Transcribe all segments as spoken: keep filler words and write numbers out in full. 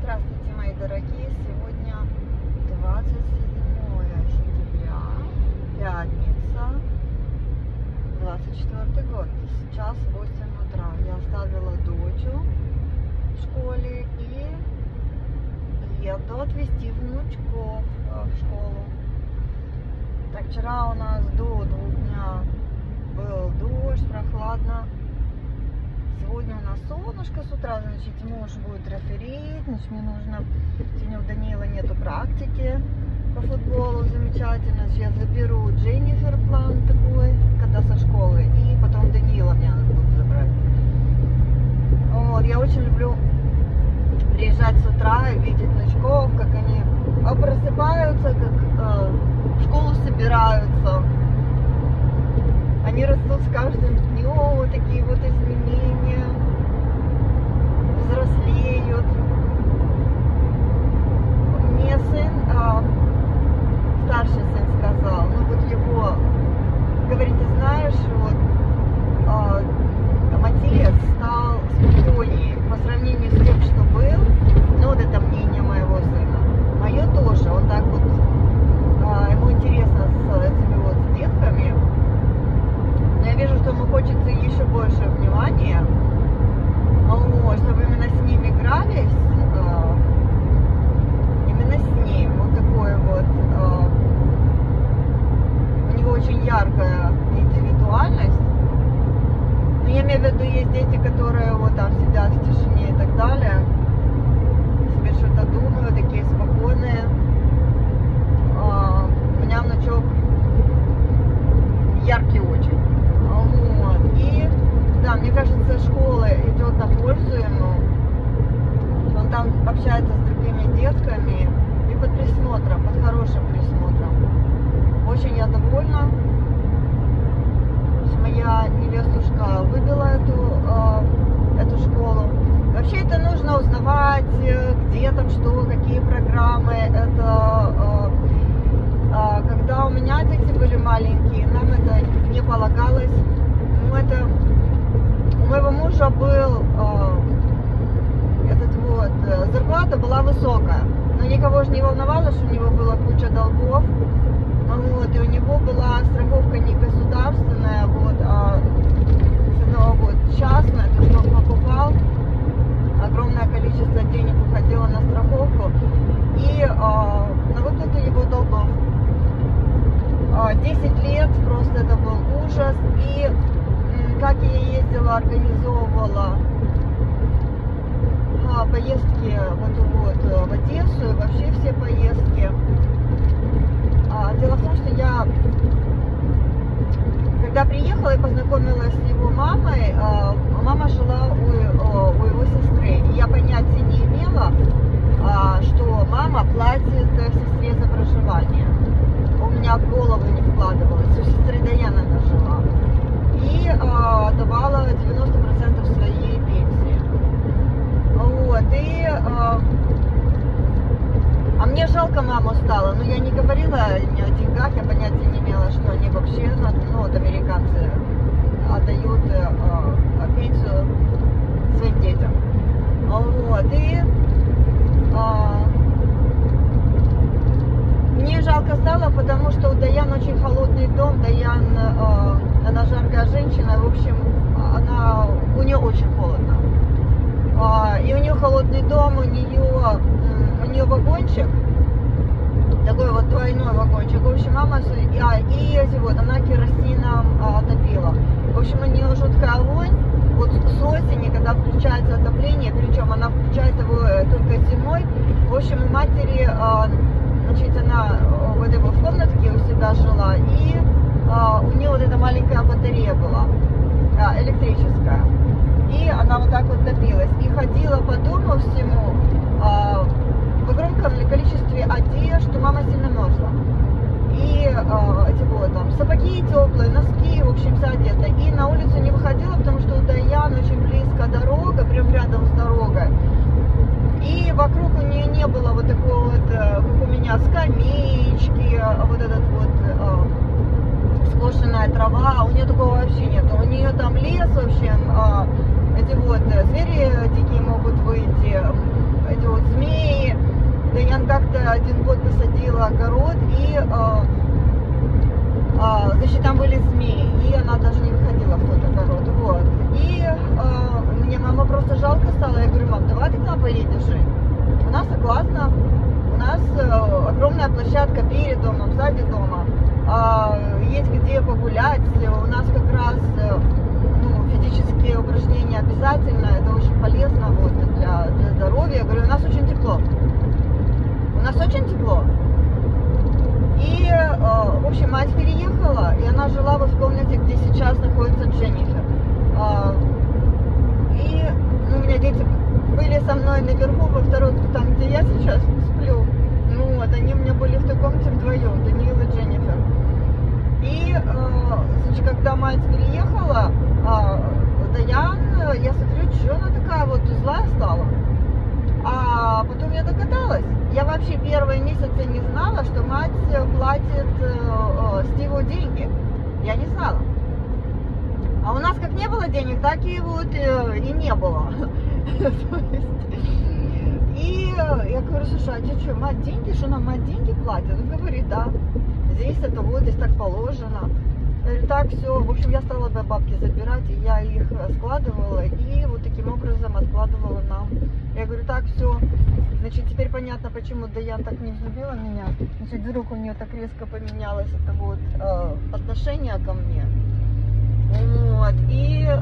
Здравствуйте, мои дорогие! Сегодня двадцать седьмое сентября, пятница, двадцать четвёртый год. Сейчас восемь утра. Я оставила дочь в школе и еду отвезти внучков в школу. Так, вчера у нас до двух дня был дождь, прохладно. Сегодня у нас солнышко с утра, значит, муж будет реферить, значит, мне нужно, сегодня у Даниила нету практики по футболу, замечательно, сейчас заберу Дженнифер, план такой, когда со школы, и потом Даниила мне надо будет забрать. Вот, я очень люблю приезжать с утра и видеть внучков, как они просыпаются, как э, в школу собираются. Они растут с каждым днем, вот такие вот изменения, взрослеют. Мне сын, а, старший сын сказал, ну вот его, говорит, ты знаешь, вот а, там отец стал спокойнее по сравнению с тем, что был. Ну вот это мнение моего сына. Мое тоже, он так вот, а, ему интересно с этими вот с детками. Я вижу, что ему хочется еще больше внимания, вот, чтобы именно с ним игрались, э, именно с ним, вот такой вот, э, у него очень яркая индивидуальность. Но я имею в виду, есть дети, которые вот там сидят в тишине и так далее, себе что-то думают, такие спокойные. Э, у меня внучок яркий очень. Вот. И да, мне кажется, школа идет на пользу ему. Он там общается с другими детками и под присмотром, под хорошим присмотром. Очень я довольна. Моя невестушка выбила эту, э, эту школу. Вообще это нужно узнавать, где там что, какие программы. Это э, э, когда у меня дети были маленькие, нам это не полагалось. Ну, это у моего мужа был э, этот вот э, зарплата была высокая, но никого же не волновало, что у него была куча долгов. Вот, и у него была страховка не государственная, вот, а ну, вот, частная, то есть он покупал, огромное количество денег уходило на страховку и э, на выплату его долгов. десять лет, просто это был ужас. И как я ездила, организовывала а, поездки вот, вот, в Одессу и вообще все поездки. А, дело в том, что я, когда приехала и познакомилась с его мамой, а, мама жила у, у его сестры. И я понятия не имела, а, что мама платит сестре за проживание. У меня в голову не вкладывалось. У сестры Даяна она жила. И а, давала девяносто процентов своей пенсии. Вот. И, а, а мне жалко маму стало. Но я не говорила ни о деньгах, я понятия не имела, что они вообще, ну, вот американцы отдают а, пенсию своим детям. Вот. И а, мне жалко стало, потому что у Даян очень холодный дом. Даян, э, она жаркая женщина, в общем, она, у нее очень холодно. Э, и у нее холодный дом, у нее, у нее вагончик, такой вот двойной вагончик. В общем, мама, а, и эти вот, она керосином а, топила. В общем, у нее жуткая вонь. Вот с осени, когда включается отопление, причем она включает его только зимой. В общем, у матери... А, Значит, она в этой вот комнатке у себя жила, и а, у нее вот эта маленькая батарея была, а, электрическая. И она вот так вот топилась. И ходила по дому всему а, в огромном количестве одежды, что мама сильно мерзла. И а, эти вот там сапоги теплые, носки, в общем, вся одета. И на улицу не выходила, потому что у Даян очень близко дорога, прям рядом с дорогой. И вокруг у нее не было вот такого вот, как у меня, скамеечки, вот этот вот э, скошенная трава, у нее такого вообще нет. У нее там лес, в общем, э, эти вот звери дикие могут выйти, эти вот змеи как-то один год посадила огород, и, а, а, значит, там были змеи, и она даже не выходила в тот огород, вот. И а, мне мама просто жалко стала, я говорю: мам, давай ты к нам поедешь жить. Она согласна, у нас а, огромная площадка перед домом, сзади дома, а, есть где погулять, у нас как раз, ну, физические упражнения обязательно, это очень полезно вот, для, для здоровья. Я говорю, у нас очень тепло. У нас очень тепло. И, э, в общем, мать переехала, и она жила вот в комнате, где сейчас находится Дженнифер. Э, и ну, у меня дети были со мной наверху, во второй, там, где я сейчас сплю. Ну, вот, они у меня были в той комнате вдвоем, Даниил и Дженнифер. И, э, значит, когда мать переехала, э, Даян, я смотрю, что она такая вот злая стала. А потом я догадалась. Я вообще первые месяцы не знала, что мать платит э, Стиву деньги. Я не знала. А у нас как не было денег, так и вот э, и не было. И я говорю: слушай, а тебе что, мать деньги? Что нам мать деньги платит? Он говорит: да. Здесь это вот, здесь так положено. Я говорю: так, все. В общем, я стала бабки забирать, и я их складывала, и вот таким образом откладывала нам. Я говорю: так, все. Значит, теперь понятно, почему Даян так не взлюбила меня. Значит, вдруг у нее так резко поменялось это вот э, отношение ко мне. Вот. И, э,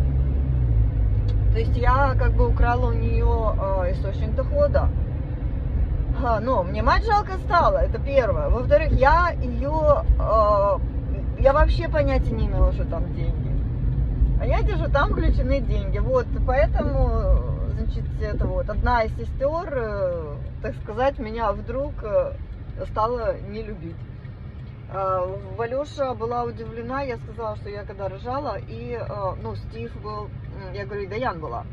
то есть я как бы украла у нее э, источник дохода. А, но мне мать жалко стало, это первое. Во-вторых, я ее, э, я вообще понятия не имела, что там деньги. Понятие, что там включены деньги. Вот, поэтому, значит, это вот одна из сестер, э, так сказать, меня вдруг э, стала не любить. Э, Валюша была удивлена, я сказала, что я когда рожала, и, э, ну, Стив был, я говорю, и Даян была.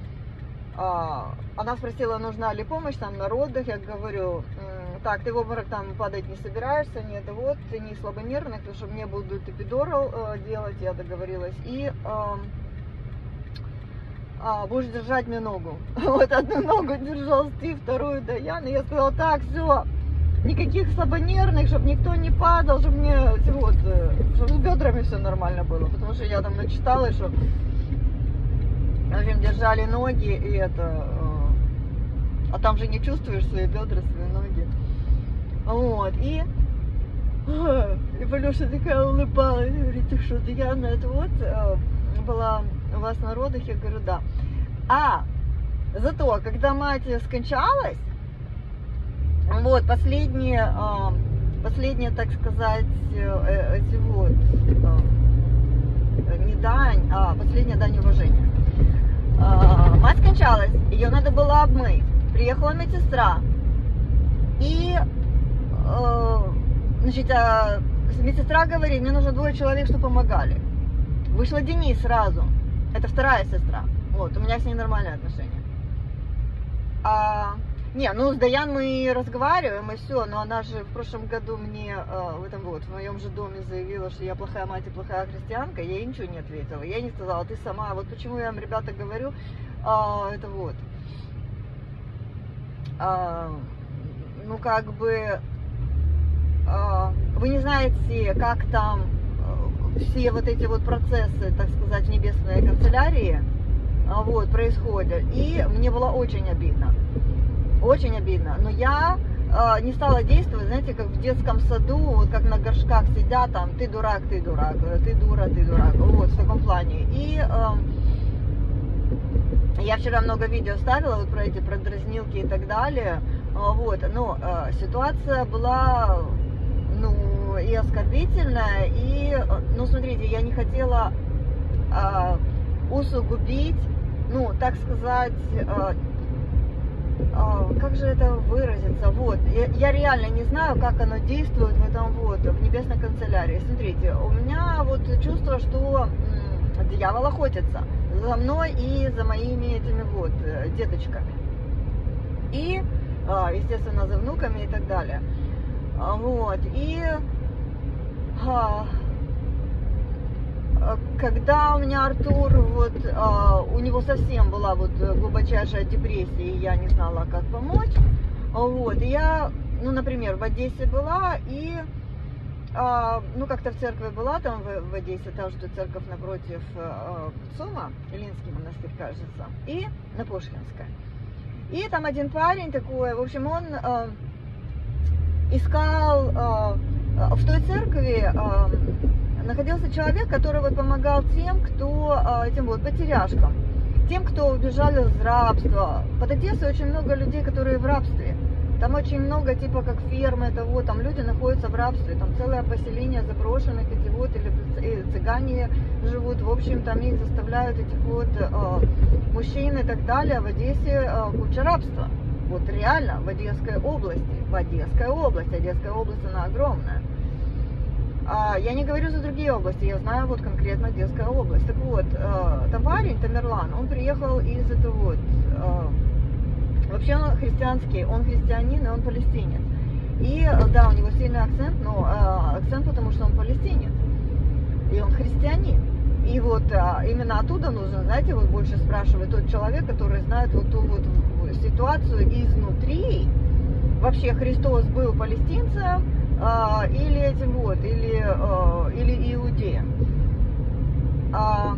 Она спросила, нужна ли помощь там на родах. Я говорю: так, ты в обморок там падать не собираешься? Нет, вот, ты не слабонервный, потому что мне будут эпидурал э, делать, я договорилась. И э, э, будешь держать мне ногу. Вот одну ногу держал Стив, вторую Даян. И я сказала: так, все, никаких слабонервных, чтобы никто не падал, чтобы мне вот, чтобы с бедрами все нормально было. Потому что я там начитала, что... В общем, держали ноги, и это... Э, а там же не чувствуешь свои бедра, свои ноги. Вот, и... И Валюша такая улыбалась, говорит: ты что, Даяна, это вот э, была у вас на родах? Я говорю: да. А, зато, когда мать скончалась, вот, последние, э, последние, так сказать, э, эти вот... Э, не дань, а последняя дань уважения. Мать скончалась, ее надо было обмыть. Приехала медсестра. И, э, значит, э, медсестра говорит: мне нужно двое человек, чтобы помогали. Вышла Денис сразу. Это вторая сестра. Вот, у меня с ней нормальные отношения. А, не, ну с Даян мы разговариваем и все, но она же в прошлом году мне э, в этом вот, в моем же доме заявила, что я плохая мать и плохая христианка. Я ей ничего не ответила. Я не сказала: ты сама. Вот почему я вам, ребята, говорю, э, это вот, э, ну как бы, э, вы не знаете, как там э, все вот эти вот процессы, так сказать, в небесной канцелярии, э, вот, происходят. И мне было очень обидно. Очень обидно, но я э, не стала действовать, знаете, как в детском саду, вот как на горшках сидят, там, ты дурак, ты дурак, ты дура, ты дурак, вот, в таком плане. И э, я вчера много видео ставила вот про эти, про дразнилки и так далее, э, вот, но э, ситуация была, ну, и оскорбительная, и, ну, смотрите, я не хотела э, усугубить, ну, так сказать, э, как же это выразиться? Вот, я, я реально не знаю, как оно действует в этом вот, в небесной канцелярии. Смотрите, у меня вот чувство, что м, дьявол охотится за мной и за моими этими вот деточками. И, естественно, за внуками и так далее. Вот, и... Когда у меня Артур, вот, э, у него совсем была вот глубочайшая депрессия, и я не знала, как помочь, Вот, и я, ну, например, в Одессе была, и, а, ну, как-то в церкви была, там в, в Одессе, та же церковь напротив а, ЦУМа, Илинский монастырь, кажется, и на Пушкинской. И там один парень такой, в общем, он а, искал, а, в той церкви а, находился человек, который вот помогал тем, кто, а, тем вот, потеряшкам. Тем, кто убежали из рабства. Под Одессой очень много людей, которые в рабстве. Там очень много, типа, как фермы, это вот, там люди находятся в рабстве. Там целое поселение заброшенных, эти вот, или цыгане живут. В общем, там их заставляют, этих вот, э, мужчин и так далее. В Одессе э, куча рабства. Вот реально, в Одесской области. В Одесской области. Одесская область, она огромная. Я не говорю за другие области, я знаю вот конкретно Одесская область. Так вот, там парень, Тамерлан, он приехал из этого вот, вообще он христианский, он христианин и он палестинец. И да, у него сильный акцент, но акцент потому, что он палестинец, и он христианин. И вот именно оттуда нужно, знаете, вот больше спрашивать тот человек, который знает вот ту вот ситуацию изнутри. Вообще Христос был палестинцем, А, или этим вот, или, а, или иудеем. А,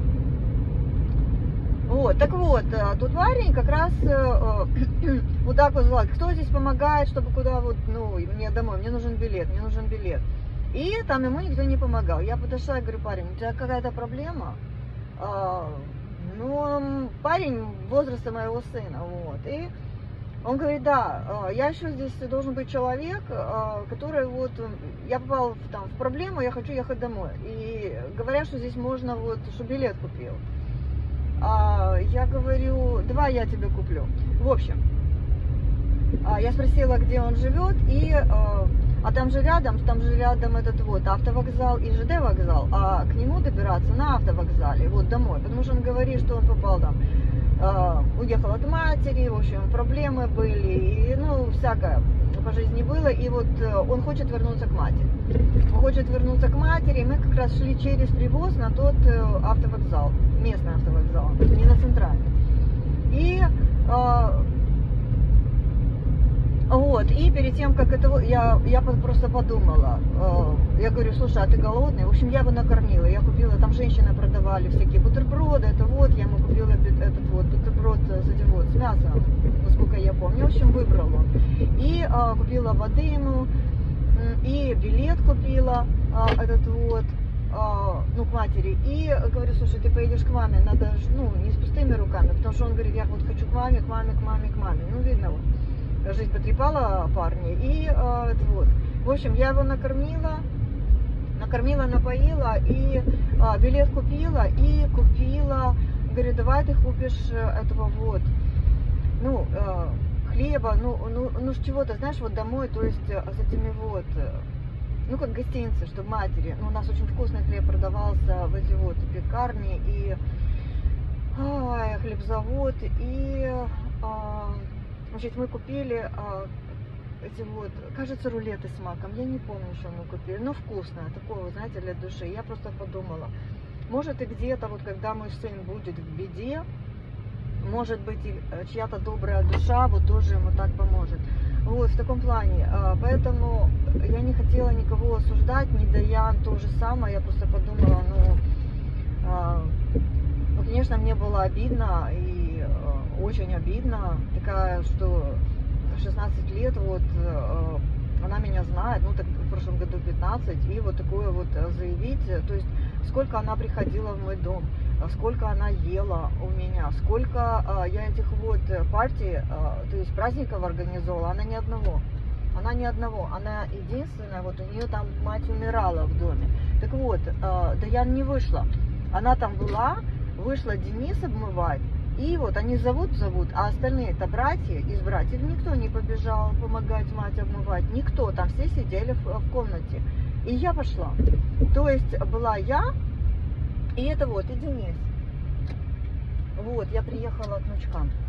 вот, так вот, тут парень как раз а, вот так вот звал, кто здесь помогает, чтобы куда вот, ну, мне домой, мне нужен билет, мне нужен билет. И там ему никто не помогал. Я подошла и говорю, парень, у тебя какая-то проблема? А, ну, парень возраста моего сына, вот, и он говорит, да, я еще здесь должен быть человек, который вот, я попал в, там, в проблему, я хочу ехать домой. И говорят, что здесь можно, вот, что билет купил. А я говорю, давай я тебе куплю. В общем, я спросила, где он живет, и, а там же рядом, там же рядом этот вот автовокзал и ЖД вокзал, а к нему добираться на автовокзале, вот домой, потому что он говорит, что он попал там, уехал от матери, в общем, проблемы были, и, ну, всякое по жизни было, и вот он хочет вернуться к матери. Он хочет вернуться к матери, и мы как раз шли через привоз на тот автовокзал, местный автовокзал, не на центральный. И вот, и перед тем, как это, я, я просто подумала, я говорю, слушай, а ты голодный? В общем, я его накормила, я купила, там женщины продавали всякие бутерброды, это вот, я ему купила этот вот бутерброд с этим вот, с мясом, насколько я помню, в общем, выбрал он. И а, купила воды ему, и билет купила, а, этот вот, а, ну, к матери, и говорю, слушай, ты поедешь к маме, надо, ну, не с пустыми руками, потому что он говорит, я вот хочу к маме, к маме, к маме, к маме, ну, видно, вот. Жизнь потрепала парня, и а, это вот. В общем, я его накормила, накормила, напоила, и а, билет купила, и купила, говорю, давай ты купишь этого вот, ну, а, хлеба, ну, ну, ну, чего-то, знаешь, вот домой, то есть с этими вот, ну, как гостиницы, чтобы матери, ну, у нас очень вкусный хлеб продавался в эти вот пекарни, и ай, хлебзавод, и... А, значит, мы купили а, эти вот, кажется, рулеты с маком. Я не помню, что мы купили, но вкусное, такое, знаете, для души. Я просто подумала, может и где-то, вот когда мой сын будет в беде, может быть и чья-то добрая душа вот тоже ему так поможет. Вот, в таком плане. А, поэтому я не хотела никого осуждать, ни Даян, то же самое. Я просто подумала, ну, а, ну, конечно, мне было обидно, и очень обидно, такая, что шестнадцать лет, вот, э, она меня знает, ну, так в прошлом году пятнадцать, и вот такое вот заявить, то есть, сколько она приходила в мой дом, сколько она ела у меня, сколько э, я этих вот партий, э, то есть праздников организовала, она ни одного, она ни одного, она единственная, вот у нее там мать умирала в доме, так вот, э, да я не вышла, она там была, вышла Денис обмывать. И вот они зовут, зовут, а остальные-то братья, из братьев никто не побежал помогать мать обмывать, никто, там все сидели в, в комнате. И я пошла. То есть была я, и это вот, и Денис. Вот, я приехала к внучкам.